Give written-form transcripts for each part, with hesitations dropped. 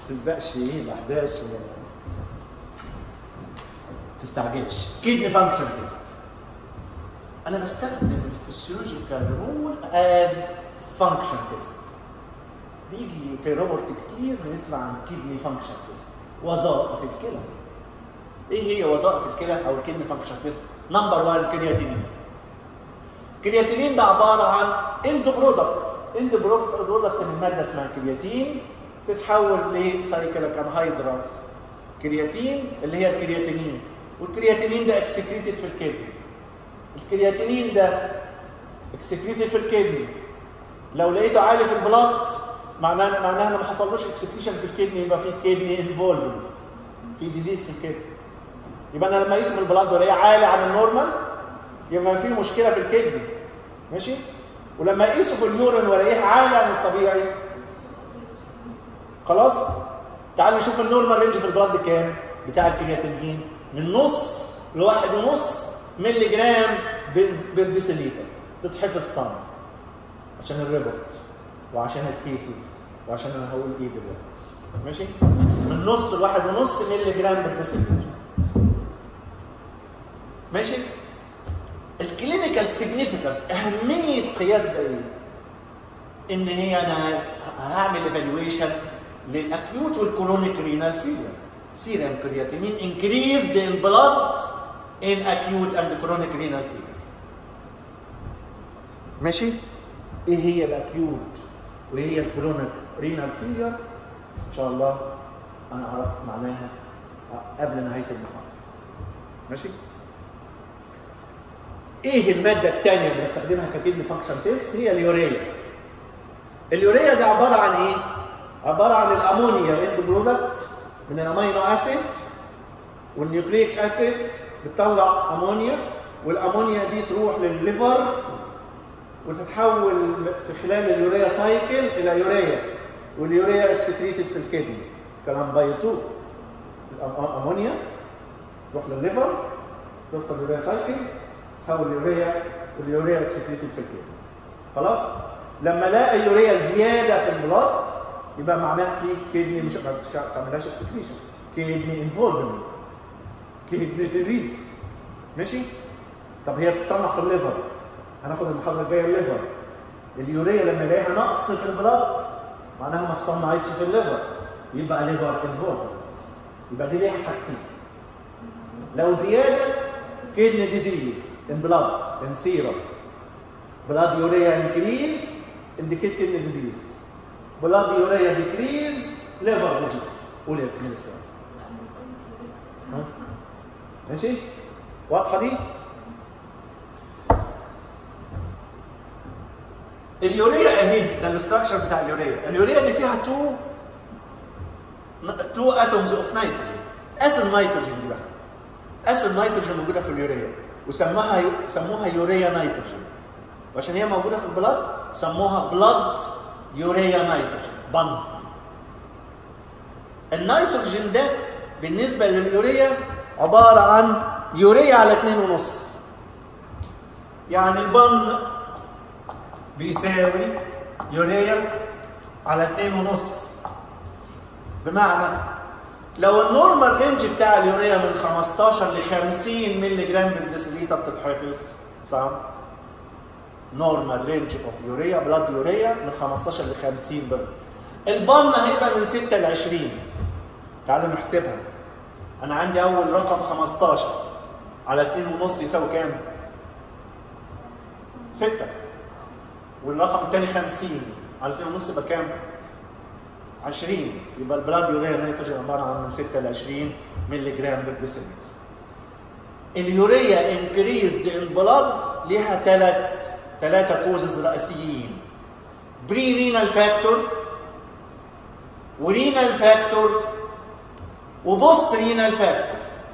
تسبقش ايه الاحداث ولا تستعجلش. كيدني فانكشن تيست انا بستخدم الفسيولوجيكال رول از فانكشن تيست. بيجي في روبوت كتير بنسمع عن كيدني فانكشن تيست، وظائف الكلى. ايه هي وظائف الكلى او الكيدني فانكشن تيست؟ نمبر 1 الكرياتينين. الكرياتينين ده عباره عن اند برودكت من ماده اسمها كرياتين تتحول لسايكليك انهيدرات كرياتين اللي هي الكرياتينين، والكرياتينين ده اكسكريتد في الكدني. الكرياتينين ده اكسكريتد في الكدني، لو لقيته عالي في البلاد معناها ان ما حصلوش اكسكريشن في الكدني، يبقى في كدني انفولفمنت، في ديزيز في الكدني. يبقى انا لما اقيسه في البلاد والاقيه عالي عن النورمال يبقى في مشكله في الكدني، ماشي؟ ولما اقيسه في اليورين والاقيه عالي عن الطبيعي خلاص. تعال نشوف النورمال رينج في البلاد كام بتاع الكرياتينين، من نص ل 1.5 مللي جرام بير ديسيليتر. تتحفظ صم عشان الريبورت وعشان الكيسز وعشان انا هقول ايه دلوقتي، ماشي؟ من نص ل 1.5 مللي جرام بير ديسيليتر، ماشي؟ الكلينيكال سيجنيفيكانس، اهميه قياس ده ايه؟ ان هي انا هعمل ايفالويشن للاكيوت والكرونيك رينال فيلير. سيرم كرياتينين increased in blood in acute and chronic renal failure. ماشي؟ ايه هي الاكيوت وايه هي الكرونيك رينال فيلير؟ ان شاء الله انا اعرف معناها قبل نهايه المحاضره. ماشي؟ ايه الماده الثانيه اللي بستخدمها ككيدني فانكشن تيست؟ هي اليوريا. اليوريا ده عباره عن ايه؟ عباره عن الامونيا اند برودكت من الامينو اسيد والنيوكليك اسيد، بتطلع امونيا، والامونيا دي تروح للليفر وتتحول في خلال اليوريا سايكل الى يوريا، واليوريا اكسكريتد في الكدني. كلام باي 2 الامونيا تروح للليفر تدخل اليوريا سايكل تحول اليوريا، واليوريا اكسكريتد في الكدني. خلاص؟ لما الاقي يوريا زياده في البلاد يبقى معناها في كدني مش ما تعملهاش اكسكريشن، كدني انفولفمنت، كدني ديزيز. ماشي؟ طب هي بتتصنع في الليفر، هناخد المحاضره الجايه الليفر. اليوريا لما الاقيها نقص في البلاد معناها ما اتصنعتش في الليفر، يبقى ليفر انفولفمنت. يبقى دي ليها حاجتين، لو زياده كدني ديزيز ان بلاد ان سيرم، بلاد يوريا انكريز انديكيت كدني ديزيز، بلاد يوريا ديكريز ليفر ديزيز. قول يا اسماء السؤال. ماشي؟ واضحه دي؟ اليوريا اهي، ده الاستراكشر بتاع اليوريا. اليوريا دي فيها 2 اتومز اوف نيتروجين. اسيد نيتروجين دي بقى، اسيد نيتروجين موجوده في اليوريا سموها يوريا نيتروجين، وعشان هي موجوده في البلاد سموها بلاد يوريا نيتروجين بن. النيتروجين ده بالنسبه لليوريا عباره عن يوريا على 2.5، يعني البن بيساوي يوريا على 2.5. بمعنى لو النورمال رينج بتاع اليوريا من 15 ل 50 مللي جرام بالديسيليتر تتحفظ صح؟ نورمال رينج اوف يوريا بلاد يوريا من 15 ل 50 بل. البن هيبقى من 6 ل 20. تعالوا نحسبها. انا عندي اول رقم 15 على 2.5 يساوي كام؟ 6. والرقم الثاني 50 على 2.5 يبقى كام؟ 20. يبقى البلاد يوريا نيتروجين عباره عن من 6 ل 20 مللي جرام بالديسيليتر. اليوريا انكريزد ان بلاد ليها ثلاثة كوزز رئيسيين: بري رينال فاكتور، ورينال فاكتور، وبوست رينال فاكتور.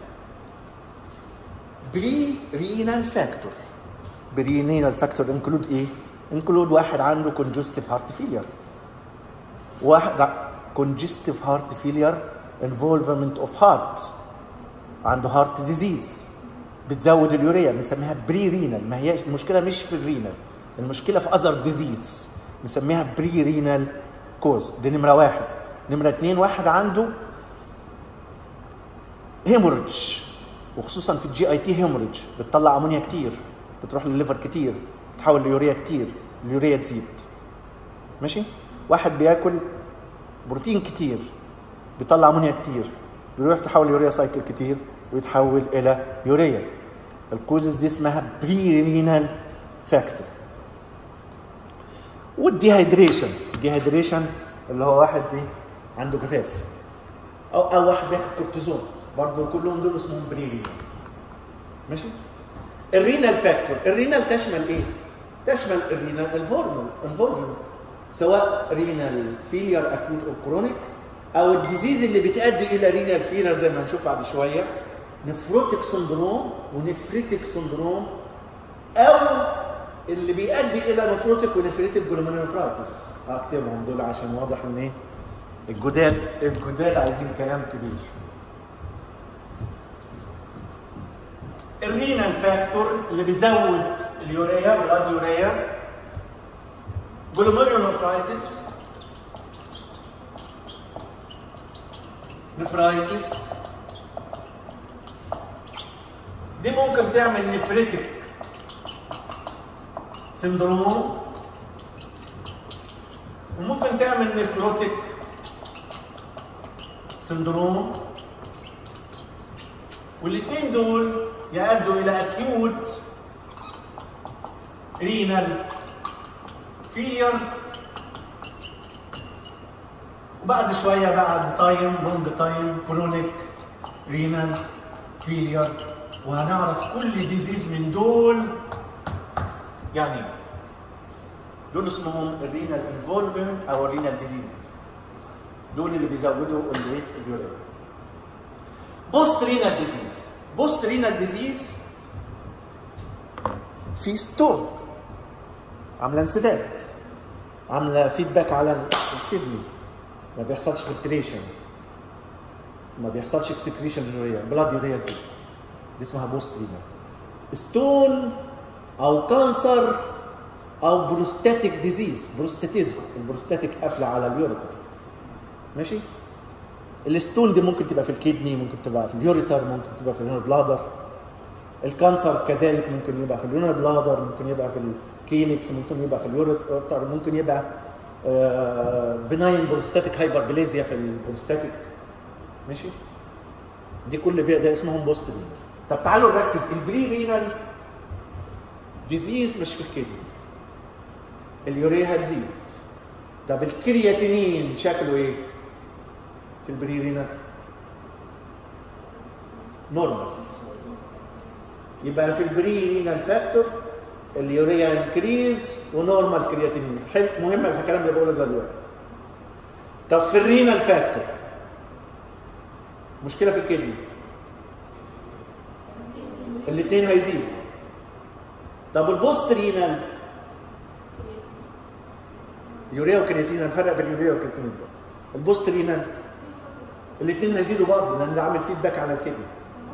بري رينال فاكتور. بري رينال فاكتور انكلود ايه؟ انكلود واحد عنده كونجستيف هارت فيلير، واحد كونجستيف هارت فيلير انفولفمنت اوف هارت، عنده هارت ديزيز بتزود اليوريا، بنسميها بري رينال. ما هي المشكله مش في الرينال، المشكله في اذر ديزيز، بنسميها بري رينال كوز. دي نمره واحد. نمره 2 واحد عنده هيموريدج، وخصوصا في الجي اي تي هيموريدج بتطلع امونيا كتير، بتروح للليفر كتير، بتحول ليوريا كتير، اليوريا تزيد. ماشي؟ واحد بياكل بروتين كتير بيطلع امونيا كتير، بيروح تحول يوريا سايكل كتير ويتحول الى يوريا. الكوزز دي اسمها بري رينال فاكتور. والديهايدريشن، الديهايدريشن اللي هو واحد عنده جفاف او واحد بياخد كورتيزون، برضه كلهم دول اسمهم بري رينال. ماشي؟ الرينال فاكتور، الرينال تشمل ايه؟ تشمل الرينال انفولفمنت، سواء رينال فيلير اكوت او كرونيك، او الديزيز اللي بتؤدي الى رينال فيلير زي ما هنشوف بعد شويه، نفروتيك سندروم ونفريتيك سندروم، او اللي بيؤدي الى نفروتيك ونفريتيك جلوميرولوفرايتس. اكتبهم دول عشان واضح ان ايه الجداد عايزين كلام كبير. الرينال فاكتور اللي بيزود اليوريا، بلاد يوريا، جلوميرولوفرايتس، نفرايتس، دي ممكن تعمل نفريتك سندروم، وممكن تعمل نفروتك سندروم، والاثنين دول يؤدوا الى اكيوت رينال فيلير، وبعد شويه بعد تايم لونج تايم كرونيك رينال فيلير. وهنعرف كل ديزيز من دول يعني دول اسمهم الرينال انفولفمنت او الرينال ديزيزز، دول اللي بيزودوا اليوريا. بوست رينال ديزيز، بوست رينال ديزيز في ستون عامله انسداد، عامله فيدباك على الكدني، ما بيحصلش فلتريشن، ما بيحصلش اكسكريشن لليوريا، بلاد يوريا تزيد، دي اسمها بوست رينال. ستون او كانسر او بروستاتيك ديزيز، بروستاتيزم، البروستاتيك قافله على اليوريتر. ماشي؟ الستون دي ممكن تبقى في الكدني، ممكن تبقى في اليوريتر، ممكن تبقى في اليورينال بلادر. الكانسر كذلك ممكن يبقى في اليورينال بلادر، ممكن يبقى في الكينكس، ممكن يبقى في اليوريتر، ممكن يبقى بناين بروستاتيك هايبربليزيا في البروستاتيك. ماشي؟ دي كل ده اسمهم بوست رينال. طب تعالوا نركز، البري رينال ديزيز مش في الكدني، اليوريا هتزيد. طب الكرياتينين شكله ايه؟ في البري رينال نورمال، يبقى في البري رينال فاكتور اليوريا انكريز ونورمال كرياتينين. حلو، مهم الكلام اللي بقوله دلوقتي. طب في الرينال فاكتور مشكله في الكدني، الاثنين هيزيدوا. طب البوست رينال يوريا وكرياتين، هنفرق بين اليوريا والكرياتين. البوست رينال الاثنين هيزيدوا برضه، لان ده عامل فيدباك على الكدني.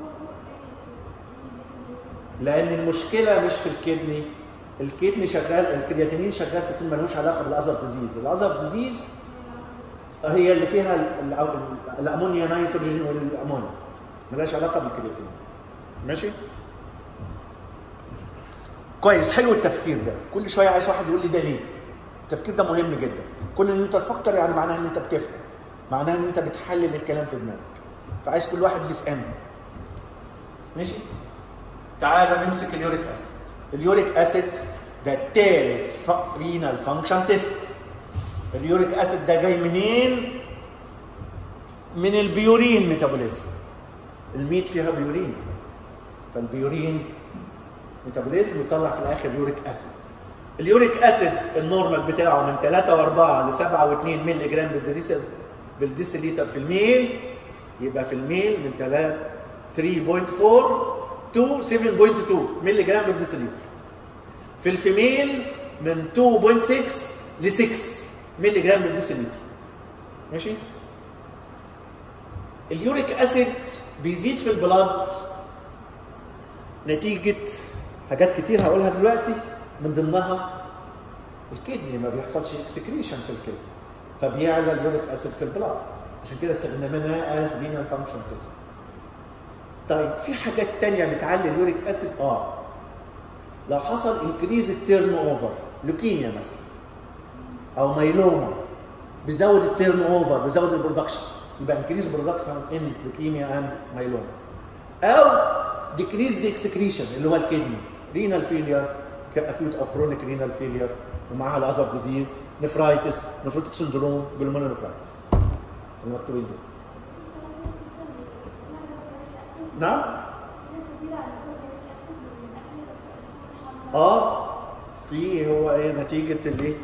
لان المشكله مش في الكدني، الكدني شغال، الكرياتينين شغال في الكدني، ملوش علاقه بالاذر ديزيز. الاذر ديزيز هي اللي فيها الامونيا نيتروجين والامونيا، ملهاش علاقه بالكرياتين. ماشي؟ كويس، حلو التفكير ده. كل شويه عايز واحد يقول لي ده ليه؟ التفكير ده مهم جدا. كون ان انت تفكر يعني معناها ان انت بتفهم، معناها ان انت بتحلل الكلام في دماغك. فعايز كل واحد يسالني. ماشي؟ تعالى نمسك اليوريك اسيد. اليوريك اسيد ده الثالث رينال فانكشن تيست. اليوريك اسيد ده جاي منين؟ من البيورين ميتابوليزم. الميت فيها بيورين، فالبيورين ميتابوليزم يطلع في الاخر يوريك اسيد. اليوريك اسيد النورمال بتاعه من 3.4 ل 7.2 مللي جرام بالديسيليتر في الميل، يبقى في الميل من 3.4 to 7.2 مللي جرام بالديسيليتر. في الفيميل من 2.6 ل 6 مللي جرام بالديسيليتر. ماشي؟ اليوريك اسيد بيزيد في البلاد نتيجه حاجات كتير هقولها دلوقتي، من ضمنها الكدني ما بيحصلش اكسكريشن في الكدني، فبيعلى اليوريك اسيد في البلاد، عشان كده استخدمناها از رينال فانكشن تيست. طيب في حاجات تانية بتعلي اليوريك اسيد. لو حصل انكريز التيرن اوفر، لوكيميا مثلا او مايلوما، بيزود التيرن اوفر، بيزود البرودكشن، يبقى انكريز برودكشن ان لوكيميا اند مايلوما. او ديكريز دي اكسكريشن اللي هو الكدني، رينال فيلير، اكيوت او كرونيك رينال فيلير، ومعاها الاذر ديزيز، نفرايتس، نفروتيك سندروم، جلوميرولو نفرايتس، المكتوبين دول. نعم؟ في هو ايه نتيجه الايه؟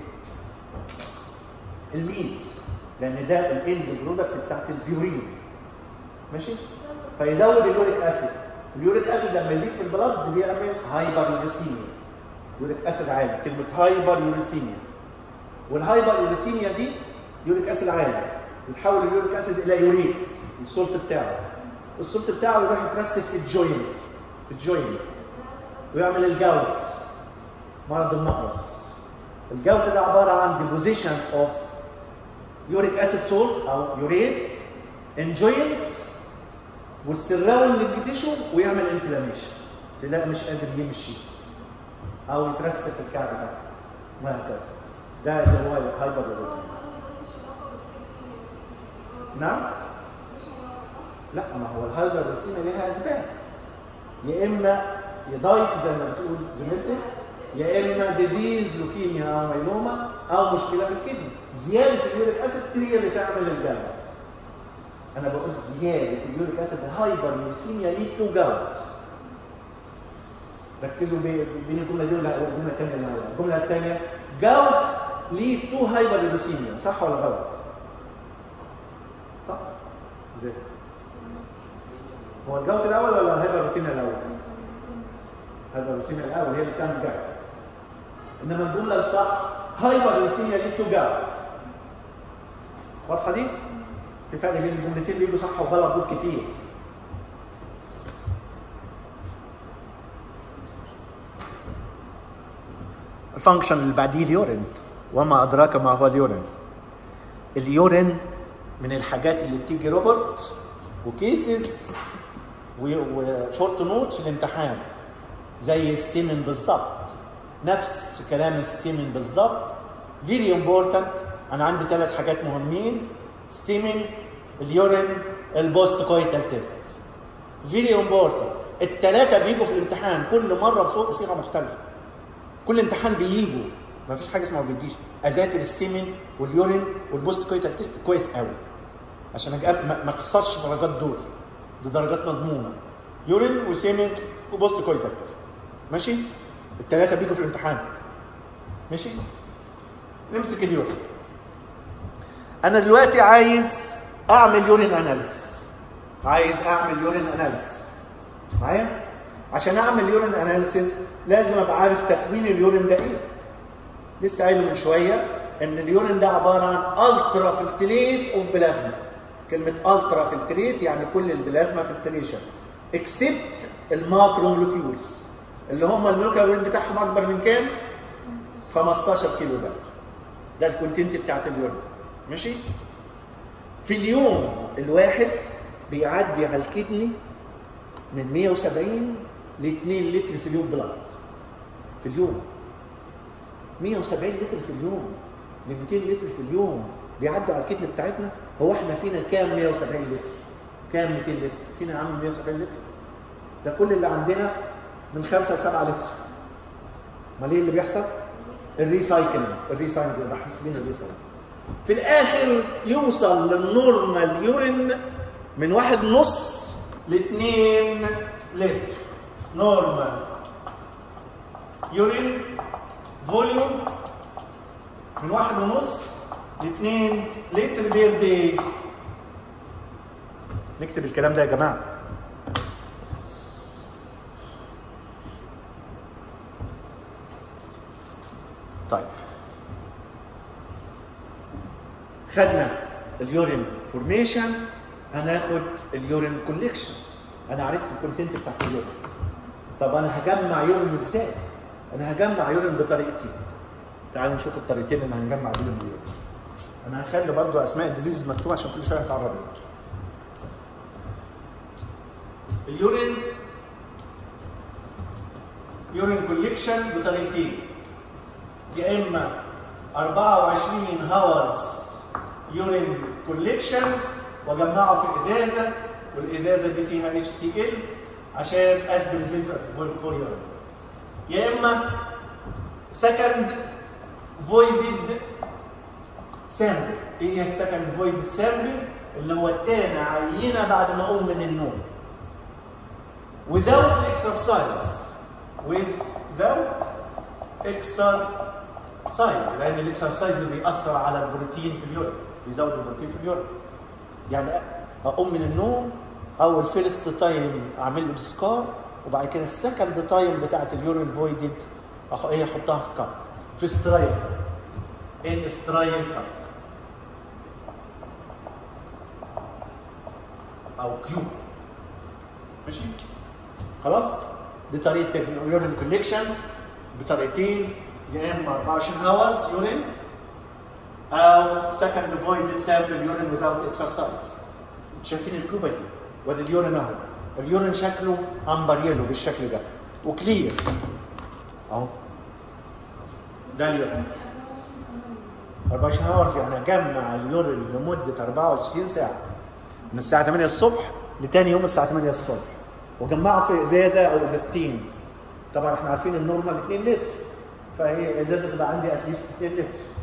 الميت، لان ده الاند برودكت بتاعت البيورين، ماشي؟ فيزود اليوريك اسيد. اليوريك اسيد لما يزيد في البلد بيعمل هايبر يوريسيميا. يوريك اسيد عالي، كلمه هايبر يوريسيميا. والهايبر يوريسيميا دي يوريك اسيد عالي، يتحول اليوريك اسيد الى يوريت، السولت بتاعه. السولت بتاعه يروح يترسب في الجوينت، ويعمل الجوت، مرض النقرس. الجوت ده عباره عن ديبوزيشن اوف يوريك اسيد سولت او يوريت ان جوينت والسراوندنج تيشو، ويعمل انفلاميشن، تلاقي مش قادر يمشي او يترسب في الكعب تحت وهكذا. ده اللي هو الهايبر يوريسيميا. نعم؟ لا، ما هو الهايبر يوريسيميا ليها اسباب، يا اما دايت زي ما بتقول زميلتك، يا اما ديزيز لوكيميا او مايلوما، او مشكله في الكدني. زياده اليوريك اسيد هي اللي تعمل الجلد. انا بقول زياده اليوريك اسيد الهايبر يوريسيميا ليد تو جلد. ركزوا بين الجمله دي والجمله الثانيه. الجمله الثانيه جلد ليد تو هايبر يوريسيميا، صح ولا غلط؟ صح؟ ازاي؟ هو الجلد الاول ولا الهايبر يوريسيميا الاول؟ هايبر يوريسيميا الاول هي اللي بتعمل جلد. انما الجمله الصح هايبر يوريسيميا ليد تو جلد. واضحه دي؟ في فرق بين الجملتين بيجوا صح وغلط دول كتير. الفانكشن اللي بعديه اليورين، وما ادراك ما هو اليورين. اليورين من الحاجات اللي بتيجي روبرت وكيسز وشورت نوت في الامتحان، زي السيمن بالظبط، نفس كلام السيمن بالظبط. فيري امبورتنت. انا عندي 3 حاجات مهمين: السيمن، اليورين، البوست كويتال تيست. فيري امبورتنت. ال3 بيجوا في الامتحان كل مره بصيغه مختلفه. كل امتحان بيجوا، ما فيش حاجه اسمها ما بيجيش. اذاكر السيمن واليورين والبوست كويتال تيست كويس قوي عشان ما اخسرش درجات دول. دي درجات مضمونه. يورين وسيمن وبوست كويتال تيست، ماشي؟ ال3 بيجوا في الامتحان، ماشي؟ نمسك اليورين. انا دلوقتي عايز اعمل يورين اناليسيس. معايا؟ عشان اعمل يورين اناليسيس لازم ابقى عارف تكوين اليورين ده ايه. لسه قايله من شويه ان اليورين ده عباره عن الترا فلتريت اوف بلازما. كلمه الترا فلتريت يعني كل البلازما فلتريشن اكسبت الماكرو مولكيولز، اللي هم المولكيول بتاعهم اكبر من كام؟ 15 كيلو دالتون. ده الكونتنت بتاعت اليورين، ماشي؟ في اليوم الواحد بيعدي على الكدني من 170 ل 2 لتر في اليوم بلاد. في اليوم 170 لتر في اليوم ل 200 لتر في اليوم بيعدوا على الكدني بتاعتنا. هو احنا فينا كام 170 لتر؟ كام 200 لتر؟ فينا يا عم 170 لتر. ده كل اللي عندنا من 5 ل 7 لتر. امال ايه اللي بيحصل؟ الريسايكلينج بحسبين الريسايكلينج. في الاخر يوصل للنورمال يورين من 1.5 ل 2 لتر. نورمال يورين فوليوم من 1.5 ل 2 لتر بير داي. نكتب الكلام ده يا جماعه. طيب، خدنا اليورين فورميشن، هناخد اليورين كوليكشن. انا عرفت الكونتنت بتاعت اليورين. طب انا هجمع يورين ازاي؟ انا هجمع يورين بطريقتين. تعالوا نشوف الطريقتين اللي هنجمع بيهم اليورين. انا هخلي برضو اسماء الديزيز مكتوبه عشان كل شويه هتعرض لها. اليورين كوليكشن بطريقتين، يا اما 24 هاورز يورين كوليكشن واجمعه في ازازه، والازازه دي فيها HCl عشان اسبل زيت فور يورين، يا اما سكند فويدد سامبل. ايه هي السكند فويدد سامبل؟ اللي هو تاني عينه بعد ما اقوم من النوم without exercise لان الاكسرسايز اللي بيأثر على البروتين في اليورين، بيزود البروتين في اليورين. يعني اقوم من النوم اول فيرست تايم اعمل له ديسكار، وبعد كده السكند تايم بتاعت اليورين فويدد ايه احطها في كاب، في سترايل، ان سترايل كاب او كيوب. ماشي؟ خلاص؟ دي طريقه اليورين كوليكشن بطريقتين، يا اما 24 هاورز يورين او سكند فويدد سامبل يورين ويزاوت اكسرسايز. شايفين الكوبه دي؟ وادي اليورين اهو. اليورين شكله امبر يلو بالشكل ده وكلير اهو. ده اليورين 24 هاورز، يعني اجمع اليورين لمده 24 ساعه من الساعه 8 الصبح لتاني يوم الساعه 8 الصبح، وجمعه في ازازه او ازازتين. طبعا احنا عارفين النورمال 2 لتر، فهي ازازه تبقى عندي اتليست 2 لتر.